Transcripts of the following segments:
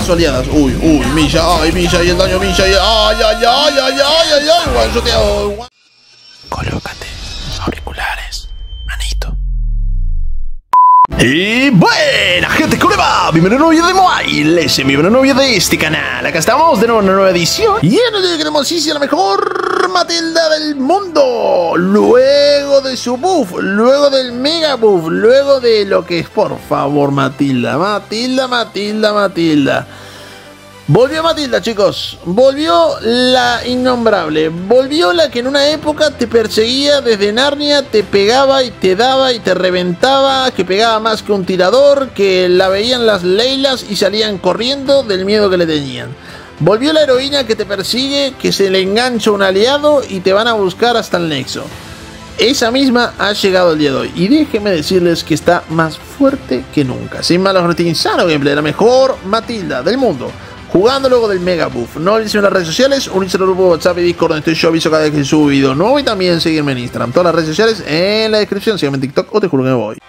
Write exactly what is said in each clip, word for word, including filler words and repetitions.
su aliadas. Uy, uy, Milla, ay, Milla y el daño, Milla y el... Ay, ay, ay, ay, ay, ay, ay, one shoteado. Colócate auriculares, manito. Y buena gente, ¿cómo le va? Bienvenido a un nuevo video de Mobile, ese es mi nuevo video de este canal. Acá estamos de nuevo en una nueva edición. Y en el día que queremos sí, la mejor Matilda del mundo. Luego de su buff, luego del mega buff, luego de lo que es, por favor, Matilda, Matilda, Matilda, Matilda. Volvió Matilda, chicos. Volvió la innombrable. Volvió la que en una época te perseguía desde Narnia, te pegaba y te daba y te reventaba, que pegaba más que un tirador, que la veían las Leilas y salían corriendo del miedo que le tenían. Volvió la heroína que te persigue, que se le engancha un aliado y te van a buscar hasta el nexo. Esa misma ha llegado el día de hoy. Y déjenme decirles que está más fuerte que nunca. Sin malos retinsano gameplay, la mejor Matilda del mundo. Jugando luego del mega buff. No olviden en las redes sociales, unirse al grupo de WhatsApp y Discord donde estoy yo, aviso cada vez que subo video nuevo, y también seguirme en Instagram. Todas las redes sociales en la descripción. Síganme en TikTok o te juro que me voy.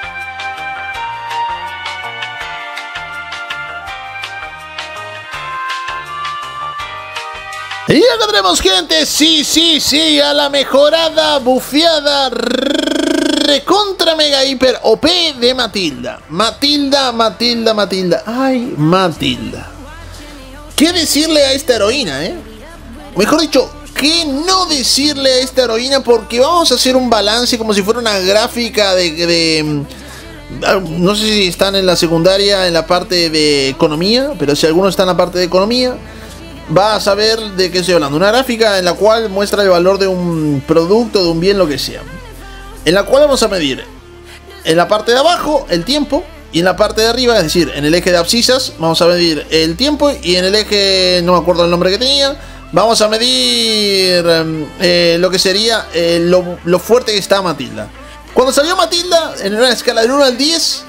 Y acá tenemos, gente, sí, sí, sí, a la mejorada, bufeada, recontra mega hiper O P de Matilda. Matilda, Matilda, Matilda. Ay, Matilda. ¿Qué decirle a esta heroína, eh? Mejor dicho, ¿qué no decirle a esta heroína? Porque vamos a hacer un balance como si fuera una gráfica de... de no sé si están en la secundaria, en la parte de economía, pero si alguno está en la parte de economía, va a saber de qué estoy hablando. Una gráfica en la cual muestra el valor de un producto, de un bien, lo que sea. En la cual vamos a medir en la parte de abajo el tiempo. Y en la parte de arriba, es decir, en el eje de abscisas, vamos a medir el tiempo. Y en el eje, no me acuerdo el nombre que tenía, vamos a medir eh, lo que sería eh, lo, lo fuerte que está Matilda. Cuando salió Matilda, en una escala del uno al diez,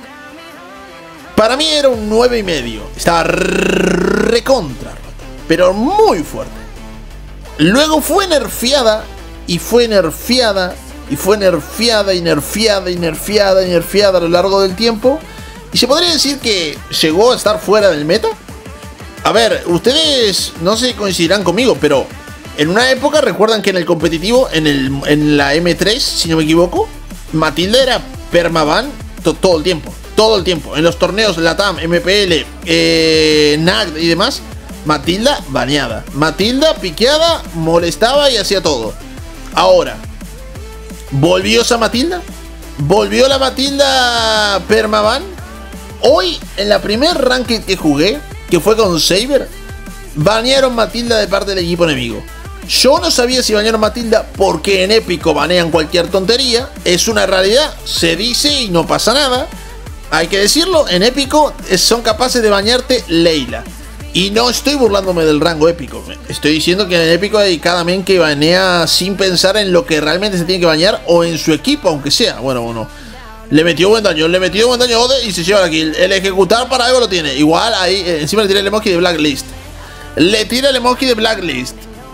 para mí era un nueve y medio. Estaba recontra, pero muy fuerte. Luego fue nerfeada, y fue nerfeada, y fue nerfeada y nerfeada y nerfeada y nerfeada a lo largo del tiempo. Y se podría decir que llegó a estar fuera del meta. A ver, ustedes no sé si coincidirán conmigo, pero en una época recuerdan que en el competitivo, en, el, en la M tres, si no me equivoco, Matilda era permaban to, todo el tiempo. Todo el tiempo. En los torneos Latam, M P L, eh, N A C y demás, Matilda baneada. Matilda piqueada, molestaba y hacía todo. Ahora, ¿volvió esa Matilda? ¿Volvió la Matilda permaban? Hoy, en la primer ranked que jugué, que fue con Saber, banearon Matilda de parte del equipo enemigo. Yo no sabía si banearon Matilda porque en épico banean cualquier tontería. Es una realidad, se dice y no pasa nada. Hay que decirlo, en épico son capaces de banearte Leila. Y no estoy burlándome del rango épico. Estoy diciendo que en el épico hay cada men que banea sin pensar en lo que realmente se tiene que banear, o en su equipo, aunque sea. Bueno, bueno. Le metió buen daño, le metió buen daño Ode y se lleva la kill. El ejecutar para algo lo tiene. Igual ahí, eh, encima le tira el emoji de Blacklist. Le tira el emoji de Blacklist.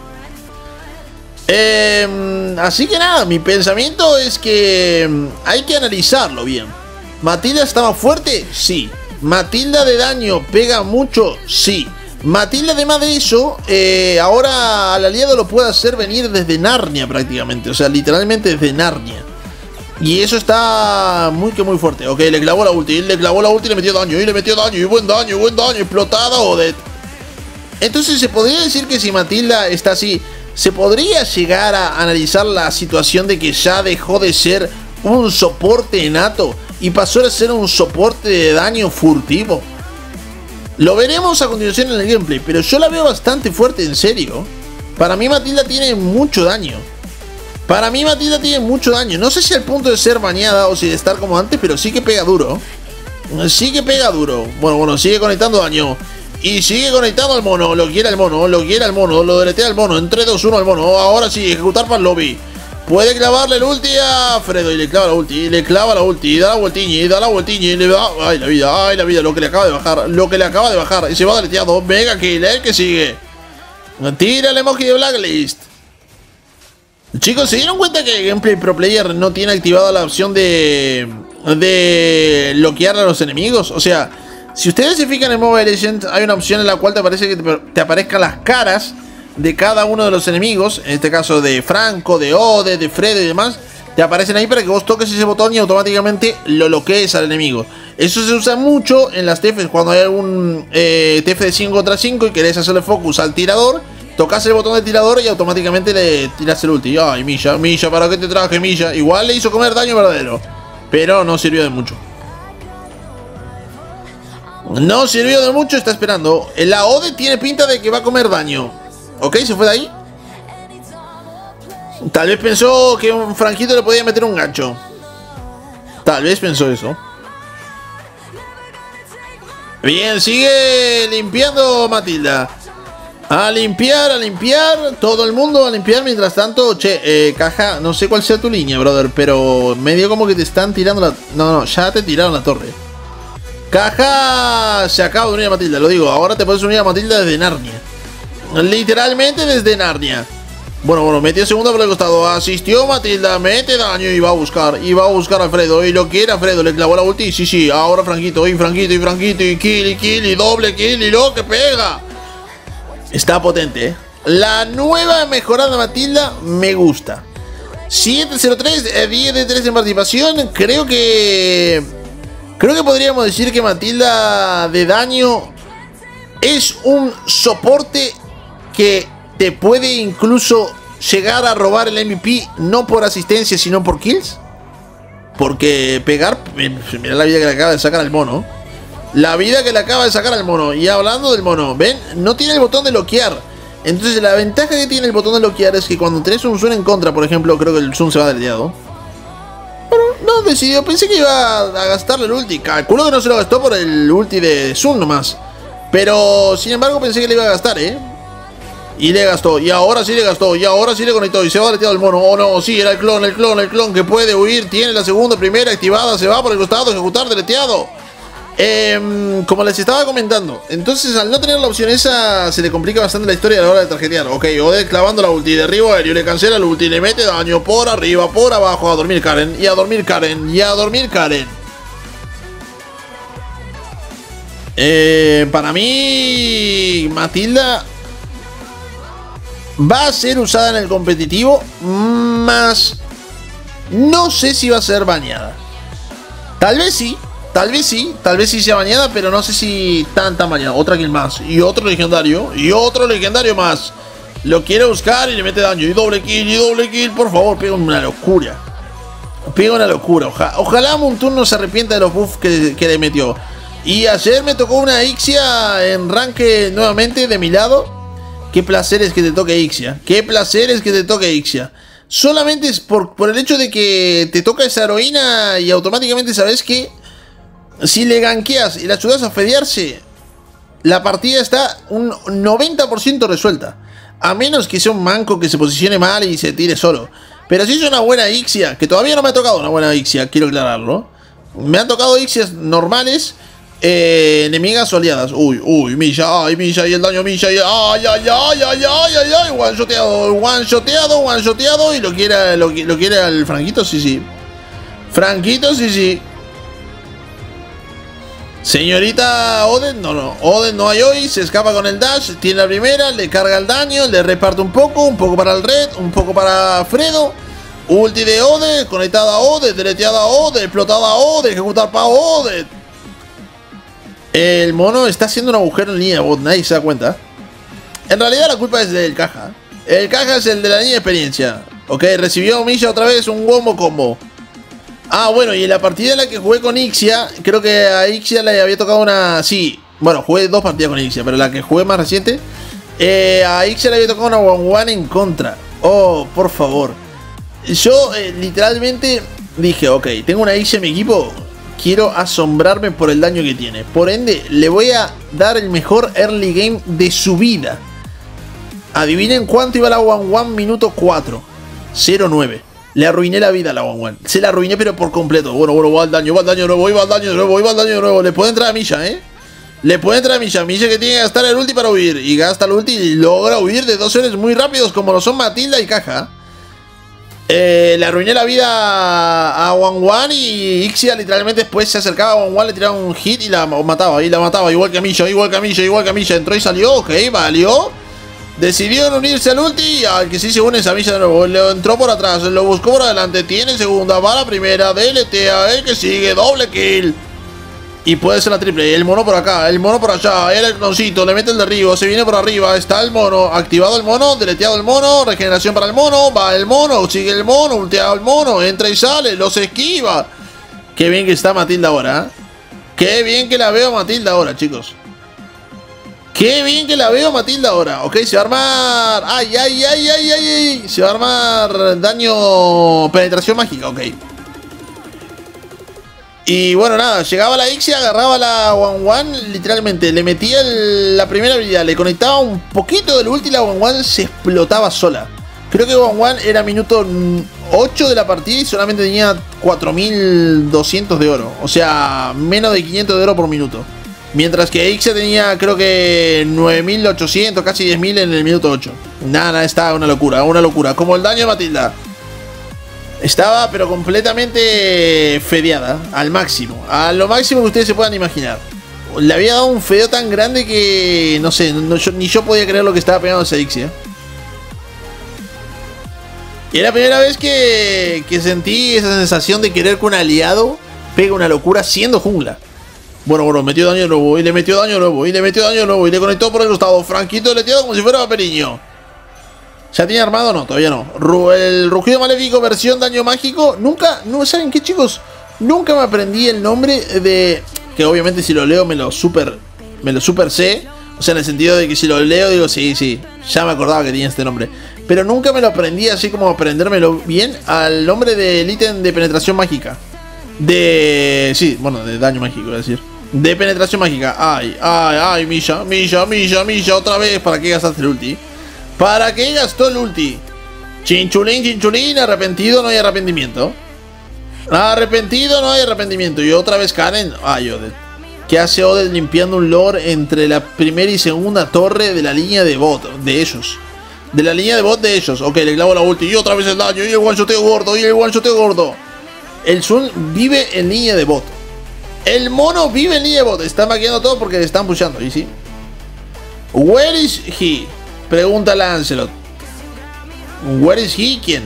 Eh, así que nada, mi pensamiento es que hay que analizarlo bien. ¿Matilda estaba fuerte? Sí. ¿Matilda de daño pega mucho? Sí. Matilda, además de eso, eh, ahora al aliado lo puede hacer venir desde Narnia prácticamente. O sea, literalmente desde Narnia. Y eso está muy que muy fuerte. Ok, le clavó la ulti, le clavó la ulti y le metió daño. Y le metió daño, y buen daño, y buen daño. Explotada Odette. Entonces se podría decir que si Matilda está así, se podría llegar a analizar la situación de que ya dejó de ser un soporte nato y pasó a ser un soporte de daño furtivo. Lo veremos a continuación en el gameplay, pero yo la veo bastante fuerte, en serio. Para mí Matilda tiene mucho daño. Para mí Matilda tiene mucho daño. No sé si al punto de ser bañada o si de estar como antes, pero sí que pega duro. Sí que pega duro. Bueno, bueno, sigue conectando daño. Y sigue conectando al mono. Lo quiere el mono, lo quiere el mono, lo deletea el mono. En tres, dos, uno al mono. Ahora sí, ejecutar para el lobby. Puede clavarle el ulti a Fredo y le clava la ulti, y le clava la ulti, y da la vueltiña, y da la vueltiña, y le da... Ay, la vida, ay, la vida, lo que le acaba de bajar, lo que le acaba de bajar, y se va deleteado, mega kill, el que sigue. Tira el emoji de Blacklist. Chicos, ¿se dieron cuenta que Gameplay Pro Player no tiene activada la opción de... de bloquear a los enemigos? O sea, Si ustedes se fijan en Mobile Legends, hay una opción en la cual te aparece que te, te aparezcan las caras de cada uno de los enemigos. En este caso de Franco, de Ode, de Fredo y demás. Te aparecen ahí para que vos toques ese botón y automáticamente lo bloquees al enemigo. Eso se usa mucho en las T Fs cuando hay algún eh, T F de cinco contra cinco y querés hacerle focus al tirador. Tocas el botón de tirador y automáticamente le tiras el ulti. Ay, Milla, Milla, ¿para qué te traje, Milla? Igual le hizo comer daño verdadero, pero no sirvió de mucho. No sirvió de mucho, está esperando. La Ode tiene pinta de que va a comer daño. Ok, se fue de ahí. Tal vez pensó que un Franquito le podía meter un gancho. Tal vez pensó eso. Bien, sigue limpiando Matilda. A limpiar, a limpiar. Todo el mundo a limpiar. Mientras tanto, che, eh, Caja, no sé cuál sea tu línea, brother, pero medio como que te están tirando la... No, no, ya te tiraron la torre. Caja se acaba de unir a Matilda, lo digo. Ahora te puedes unir a Matilda desde Narnia. Literalmente desde Narnia. Bueno, bueno, metió segunda por el costado. Asistió Matilda, mete daño y va a buscar. Y va a buscar a Alfredo. Y lo quiere Alfredo, le clavó la ulti. Sí, sí, ahora Franquito, y Franquito, y Franquito, y kill, y kill, y doble kill, y lo que pega. Está potente, ¿eh? La nueva mejorada Matilda me gusta. siete cero tres, diez de tres en participación. Creo que... Creo que podríamos decir que Matilda de daño es un soporte que te puede incluso llegar a robar el M V P, no por asistencia, sino por kills. Porque pegar... Mira la vida que le acaba de sacar al mono. La vida que le acaba de sacar al mono. Y hablando del mono, ¿ven? No tiene el botón de bloquear. Entonces la ventaja que tiene el botón de bloquear es que cuando tenés un zoom en contra, por ejemplo, creo que el zoom se va deleteado. Bueno, no decidió. Pensé que iba a gastarle el ulti. Calculo que no se lo gastó por el ulti de zoom nomás. Pero sin embargo pensé que le iba a gastar, ¿eh? Y le gastó, y ahora sí le gastó, y ahora sí le conectó, y se va deleteado el mono. Oh no, sí, era el clon, el clon, el clon que puede huir. Tiene la segunda, primera activada, se va por el costado, ejecutar, deleteado. Eh, como les estaba comentando, entonces al no tener la opción esa, se le complica bastante la historia a la hora de tarjetear. Ok, Ode clavando la ulti, derribo aéreo, le cancela el ulti, le mete daño por arriba, por abajo. A dormir Karen, y a dormir Karen, y a dormir Karen. Eh, para mí, Matilda va a ser usada en el competitivo, más no sé si va a ser bañada. Tal vez sí, tal vez sí, tal vez sí sea bañada, pero no sé si tan tan bañada. Otra kill más, y otro legendario, y otro legendario más. Lo quiere buscar y le mete daño, y doble kill, y doble kill. Por favor, pega una locura. Pega una locura, Oja, ojalá Moonton no se arrepienta de los buffs que, que le metió. Y ayer me tocó una Ixia en ranque nuevamente de mi lado. Qué placer es que te toque Ixia. Qué placer es que te toque Ixia. Solamente es por, por el hecho de que te toca esa heroína y automáticamente sabes que si le gankeas y la ayudas a fedearse, la partida está un noventa por ciento resuelta. A menos que sea un manco que se posicione mal y se tire solo. Pero si es una buena Ixia, que todavía no me ha tocado una buena Ixia, quiero aclararlo. Me han tocado Ixias normales. Eh, enemigas oleadas. Uy, uy, Milla, ay, Milla, y el daño Milla, y ay, ay, ay, ay, ay, ay, ay, one shoteado, one shoteado, one shoteado, y lo quiere, lo, lo quiere al Franquito, sí, sí. Franquito, sí, sí. Señorita Oden, no, no, Oden no hay hoy, se escapa con el dash, tiene la primera, le carga el daño, le reparte un poco, un poco para el red, un poco para Fredo. Ulti de Ode, conectada a Ode, deleteada a Ode, explotada a Ode, ejecutar para Ode. El mono está haciendo un agujero en línea bot, nadie se da cuenta. En realidad la culpa es del Caja. El Caja es el de la línea de experiencia. Ok, recibió Milla otra vez un wombo combo. Ah, bueno, y en la partida en la que jugué con Ixia, creo que a Ixia le había tocado una... Sí, bueno, jugué dos partidas con Ixia, pero la que jugué más reciente, eh, a Ixia le había tocado una one one en contra. Oh, por favor. Yo eh, literalmente dije, ok, tengo una Ixia en mi equipo, quiero asombrarme por el daño que tiene. Por ende, le voy a dar el mejor early game de su vida. Adivinen cuánto iba la one one, minuto cuatro. cero nueve. Le arruiné la vida a la one one. Se la arruiné pero por completo. Bueno, bueno, va al daño, va al daño de nuevo, va al daño de nuevo, va al daño de nuevo. Le puede entrar a Milla, ¿eh? Le puede entrar a Milla. Milla que tiene que gastar el ulti para huir. Y gasta el ulti y logra huir de dos seres muy rápidos como lo son Matilda y Caja. Eh, le arruiné la vida a One One y Ixia literalmente después se acercaba a One One, le tiraba un hit y la mataba, y la mataba, igual que a Misha, igual que a Misha, igual que a Misha. Entró y salió, ok, valió. Decidieron unirse al ulti, al que sí se une es a Misha de nuevo. Le entró por atrás, lo buscó por adelante, tiene segunda, va la primera, deletea, el que sigue, doble kill. Y puede ser la triple, el mono por acá, el mono por allá, el cloncito, le mete el derribo, se viene por arriba, está el mono, activado el mono, deleteado el mono, regeneración para el mono, va el mono, sigue el mono, ulteado el mono, entra y sale, los esquiva. Qué bien que está Matilda ahora, ¿eh? Qué bien que la veo Matilda ahora, chicos. Qué bien que la veo Matilda ahora. Ok, se va a armar. Ay, ay, ay, ay, ay, ay. Se va a armar daño, penetración mágica, ok. Y bueno, nada, llegaba la Ixia, agarraba la One One, literalmente le metía el, la primera habilidad, le conectaba un poquito del ulti y la One One se explotaba sola. Creo que One One era minuto ocho de la partida y solamente tenía cuatro mil doscientos de oro. O sea, menos de quinientos de oro por minuto. Mientras que Ixia tenía creo que nueve mil ochocientos, casi diez mil en el minuto ocho. Nada, nada, está una locura, una locura. Como el daño de Matilda. Estaba pero completamente fedeada, al máximo, a lo máximo que ustedes se puedan imaginar. Le había dado un fedeo tan grande que, no sé, no, yo, ni yo podía creer lo que estaba pegando esa Ixia. Y era la primera vez que, que sentí esa sensación de querer que un aliado pegue una locura siendo jungla. Bueno, bueno, metió daño nuevo, y le metió daño nuevo, y le metió daño nuevo, y le conectó por el costado. Franquito le tiró como si fuera paperiño. ¿Ya tiene armado? No, todavía no. El rugido maléfico versión daño mágico. Nunca, no, ¿saben qué, chicos? Nunca me aprendí el nombre de... Que obviamente si lo leo me lo super... Me lo super sé. O sea, en el sentido de que si lo leo digo, sí, sí. Ya me acordaba que tenía este nombre. Pero nunca me lo aprendí así como aprendérmelo bien al nombre del ítem de penetración mágica. De... Sí, bueno, de daño mágico, voy a decir. De penetración mágica. Ay, ay, ay, Misha, Misha, Misha, Misha, otra vez. ¿Para qué gastaste el ulti? ¿Para qué gastó el ulti? Chinchulín, chinchulín, arrepentido, no hay arrepentimiento. Arrepentido, no hay arrepentimiento. Y otra vez Karen. Ay, Oded. ¿Qué hace Oded limpiando un lore entre la primera y segunda torre de la línea de bot de ellos? De la línea de bot de ellos. Ok, le clavo la ulti. Y otra vez el daño. Y el one-shoteo gordo. Y el one-shoteo gordo. El Sun vive en línea de bot. El mono vive en línea de bot. Están maquillando todo porque le están pushando. ¿Y sí? Where is he? Pregunta Lancelot. Where is he? ¿Quién?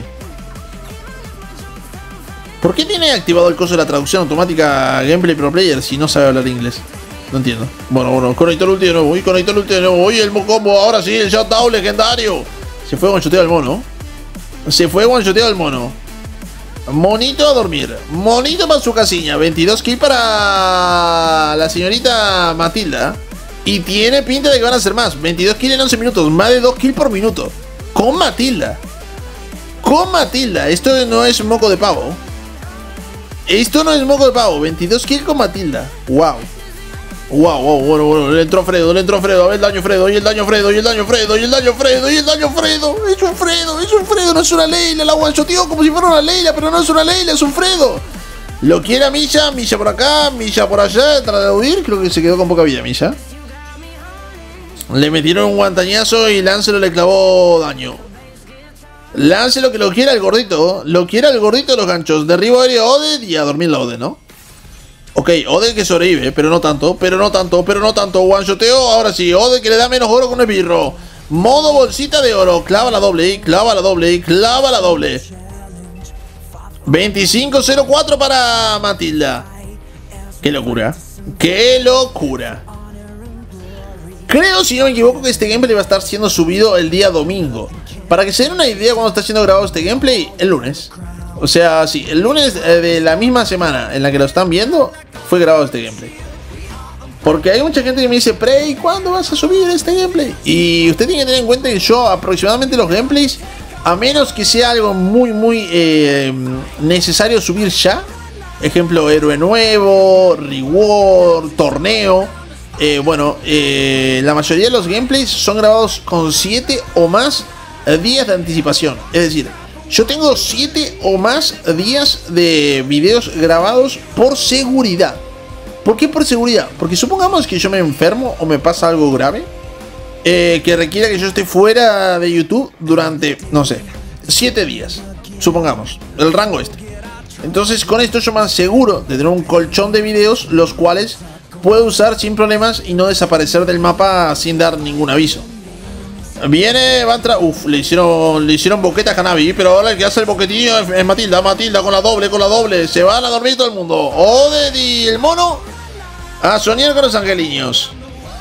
¿Por qué tiene activado el coso de la traducción automática Gameplay Pro Player si no sabe hablar inglés? No entiendo. Bueno, bueno, conectó el ulti de nuevo. Y conectó el ulti de nuevo. Oye, el combo. Ahora sí, el shutdown legendario. Se fue one-shoteado el mono. Se fue one-shoteado el mono. Monito a dormir. Monito para su casilla. veintidós kills para la señorita Matilda. Y tiene pinta de que van a ser más. veintidós kills en once minutos. Más de dos kills por minuto. Con Matilda. Con Matilda. Esto no es moco de pavo. Esto no es moco de pavo. veintidós kills con Matilda. Wow. Wow, wow, bueno, bueno. Le entró Fredo, le entró Fredo. A ver el daño Fredo. Y el daño Fredo. Y el daño Fredo. Y el daño Fredo. Y el daño Fredo. Es un Fredo. Es un Fredo. No es una Leila. La one-shoteó como si fuera una Leila. Pero no es una Leila. Es un Fredo. Lo quiere a Misha. Misha por acá. Misha por allá. Trata de huir. Creo que se quedó con poca vida Misha. Le metieron un guantañazo y Lancelot le clavó daño. Lancelot que lo quiera el gordito. Lo quiera el gordito de los ganchos. Derribo aéreo a Oded y a dormir la Oded, ¿no? Ok, Oded que sobrevive, pero no tanto, pero no tanto, pero no tanto. One-shoteo, ahora sí. Oded que le da menos oro con el birro. Modo bolsita de oro. Clava la doble, clava la doble, clava la doble. veinticinco cero cuatro para Matilda. Qué locura. Qué locura. Creo, si no me equivoco, que este gameplay va a estar siendo subido el día domingo. Para que se den una idea cuando está siendo grabado este gameplay, el lunes. O sea, sí, el lunes eh, de la misma semana en la que lo están viendo, fue grabado este gameplay. Porque hay mucha gente que me dice, Prey, ¿cuándo vas a subir este gameplay? Y usted tiene que tener en cuenta que yo aproximadamente los gameplays, a menos que sea algo muy, muy eh, necesario subir ya. Ejemplo, héroe nuevo, reward, torneo. Eh, bueno, eh, la mayoría de los gameplays son grabados con siete o más días de anticipación. Es decir, yo tengo siete o más días de videos grabados por seguridad. ¿Por qué por seguridad? Porque supongamos que yo me enfermo o me pasa algo grave eh, que requiera que yo esté fuera de YouTube durante, no sé, siete días. Supongamos, el rango este. Entonces con esto yo me aseguro de tener un colchón de videos los cuales puedo usar sin problemas y no desaparecer del mapa sin dar ningún aviso. Viene, va a entrar. Uf, le hicieron, le hicieron boqueta a Hanabi, pero ahora el que hace el boquetillo es, es Matilda, Matilda con la doble, con la doble. Se van a dormir todo el mundo. Oded y el mono a soñar con los angeliños.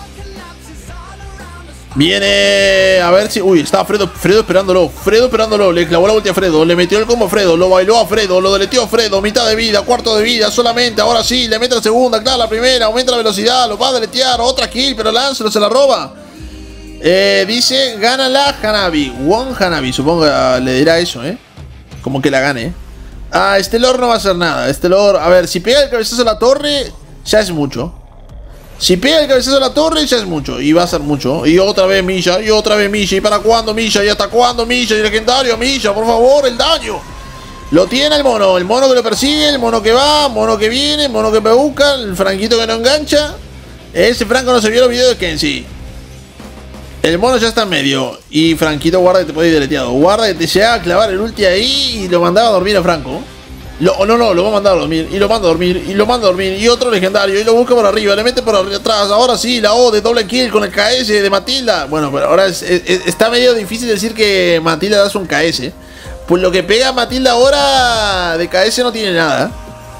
Viene, a ver si... Uy, está Fredo, Fredo esperándolo, Fredo esperándolo. Le clavó la ulti a Fredo, le metió el combo a Fredo, lo bailó a Fredo, lo deleteó a Fredo. Mitad de vida, cuarto de vida solamente. Ahora sí, le mete la segunda, claro, la primera. Aumenta la velocidad, lo va a deletear. Otra kill, pero Lancelot se la roba. Eh, dice, gana la Hanabi. One Hanabi, supongo que le dirá eso, ¿eh? Como que la gane. Ah, este Lord no va a hacer nada. Este Lord, a ver, si pega el cabezazo a la torre, ya es mucho. Si pega el cabezazo a la torre, ya es mucho. Y va a ser mucho. Y otra vez Milla, y otra vez Milla. ¿Y para cuándo Milla? ¿Y hasta cuándo Milla? Y legendario Milla, por favor, el daño. Lo tiene el mono. El mono que lo persigue, el mono que va, mono que viene, el mono que me busca, el franquito que no engancha. Ese franco no se vio los videos de Kenzie. El mono ya está en medio. Y Franquito, guarda que te puede ir deleteado. Guarda que te llega a clavar el ulti ahí y lo mandaba a dormir a Franco. Lo, no, no, lo va a mandar a dormir. Y lo manda a dormir. Y lo manda a dormir. Y otro legendario. Y lo busca por arriba. Le mete por atrás. Ahora sí, la O de doble kill con el K S de Matilda. Bueno, pero ahora es, es, está medio difícil decir que Matilda da un K S. Pues lo que pega Matilda ahora de K S no tiene nada.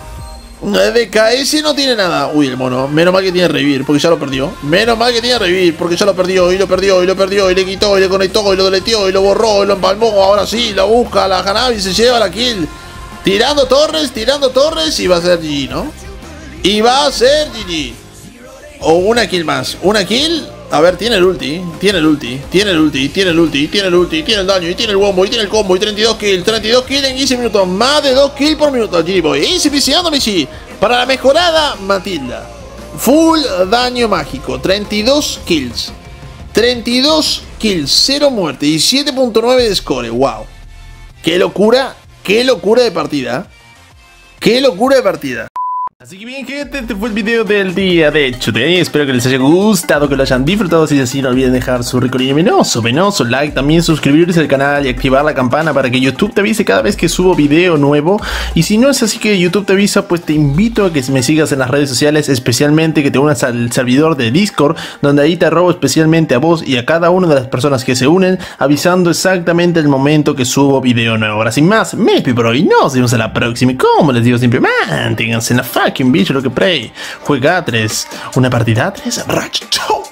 De K S no tiene nada. Uy, el mono. Menos mal que tiene revivir, porque ya lo perdió. Menos mal que tiene revivir, porque ya lo perdió. Y lo perdió, y lo perdió, y le quitó, y le conectó, y lo deleteó, y lo borró, y lo empalmó. Ahora sí, la busca, la Hanabi se lleva la kill. Tirando torres, tirando torres. Y va a ser G G, ¿no? Y va a ser G G. O una kill más. Una kill. A ver, tiene el ulti. Tiene el ulti. Tiene el ulti. Tiene el ulti. Tiene el ulti. Tiene el daño. Y tiene el bombo. Y tiene el combo. Y treinta y dos kills. treinta y dos kills en quince minutos. Más de dos kills por minuto. G G Boy. Easy peasy ando Messi. Para la mejorada Matilda. Full daño mágico. treinta y dos kills. treinta y dos kills. cero muerte. Y siete punto nueve de score. Wow. Qué locura. Qué locura de partida. Qué locura de partida. Así que bien, gente, este fue el video del día de Today. Espero que les haya gustado, que lo hayan disfrutado. Si es así, no olviden dejar su rico y venoso, venoso like, también suscribirse al canal y activar la campana para que YouTube te avise cada vez que subo video nuevo. Y si no es así que YouTube te avisa, pues te invito a que me sigas en las redes sociales, especialmente que te unas al servidor de Discord, donde ahí te robo especialmente a vos y a cada una de las personas que se unen, avisando exactamente el momento que subo video nuevo. Ahora sin más, me despido por hoy, nos vemos en la próxima. Y como les digo siempre, manténganse en la fucking bicho lo que play. Juega a tres, una partida a tres, racho.